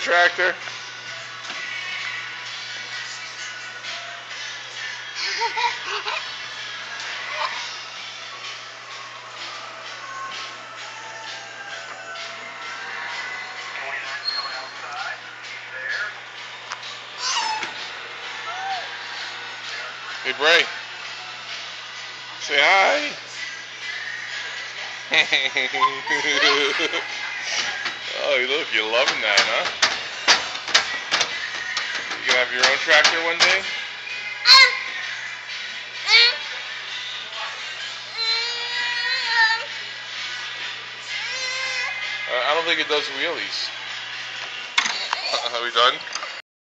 tractor? Hey, Bray. Say hi. Oh, look, you're loving that, huh? You gonna have your own tractor one day? I don't think it does wheelies. Are we done?